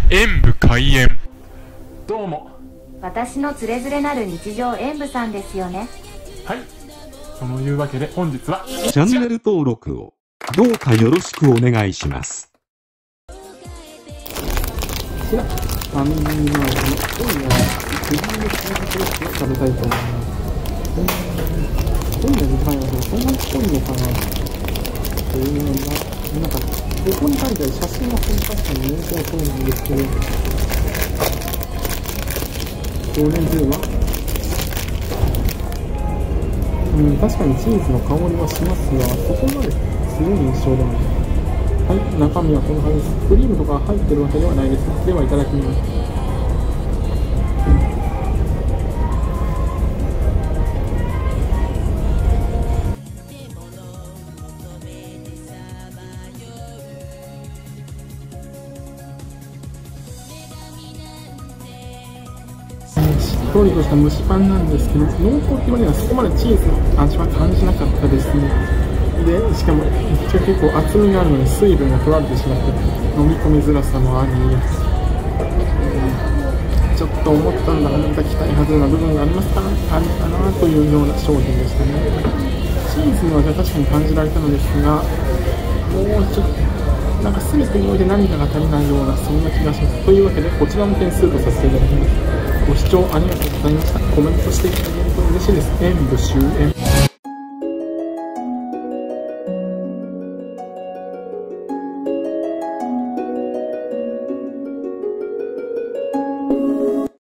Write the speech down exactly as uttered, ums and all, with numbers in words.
演武開演。 どうも。 私のつれづれなる日常演武さんですよね。 はい。そのいうわけで本日はチャンネル登録をどうかよろしくお願いします。 こちら、ファミリーマートの今夜はクリームチーズトーストを食べたいと思います。えー、どんな時間やけどそんなに濃いのかなというのが、なんか、ここに書いてある写真は確かに濃厚そうなんですけど、それでは、うん、確かにチーズの香りはしますが、そこまで強い印象でもない。はい、中身はこんな感じです。クリームとか入ってるわけではないです。では、いただきます。しっとりとした蒸しパンなんですけど、濃厚っていう割にはそこまでチーズの味は感じなかったですね。で、しかも一応結構厚みがあるのに水分が取られてしまって飲み込みづらさもあり、うん、ちょっと思ったんだがまた期待外れな部分がありますかあるかなというような商品でしたね。チーズの味は確かに感じられたのですが、もうちょっとなんか全てにおいて何かが足りないようなそんな気がします。というわけでこちらの点数とさせていただきます。ご視聴ありがとうございました。コメントしていただけると嬉しいです。演武終演。